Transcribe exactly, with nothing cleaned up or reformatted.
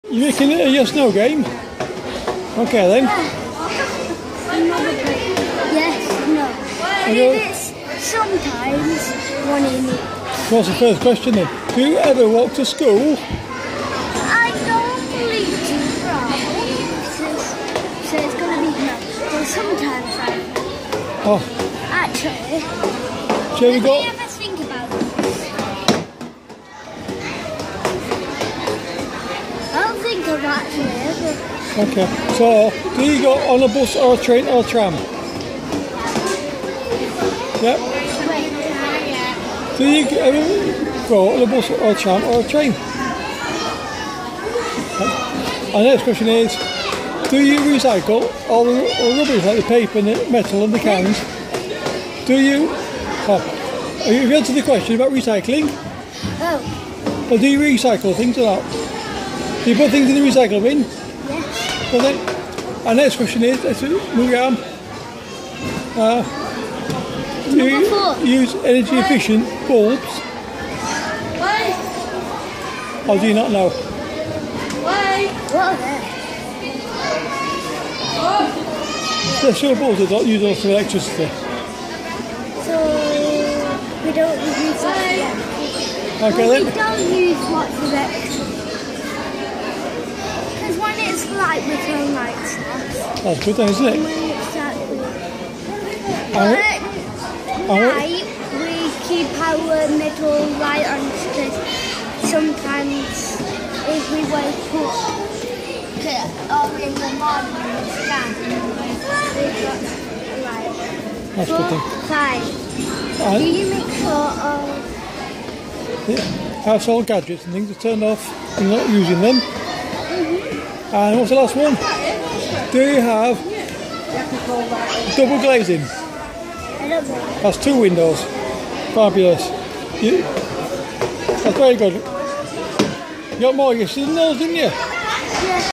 You making it a yes-no game? Okay then. Yes, no. And if it's sometimes one in each. What's the first question then? Do you ever walk to school? I normally do right. So, so it's going to be no. But sometimes I Oh. Actually. So we got. Let me ever think about this. I'll think of actually. Okay. So, do you go on a bus or a train or a tram? Yep. Do you ever go on a bus or a tram or a train? Our next question is, do you recycle all the all the rubbish like the paper and the metal and the cans? Do you? Oh, have you answered the question about recycling? Oh. Or do you recycle things or not? Do you put things in the recycle bin? Yes. Well then, our next question is, let's move on. Uh, do you use energy efficient bulbs? Or do you not know? What are they? They're sure bulbs that don't use lots of electricity. So we don't use that. Okay well, then. we don't use lots of electricity. Because when it's light, we turn lights off. That's good then, isn't it? And when it's dark, we... And But at night, we keep our middle light on because sometimes if we wake up or in the morning, it's dark and we've got light. That's Four, good then. Five. And Do you make sure of yeah, household gadgets and things are turned off, you're not using them. mm-hmm. And what's the last one? Do you have double glazing? I don't know. That's two windows. Fabulous. You, that's very good. You got more gifts than those, didn't you? Yeah.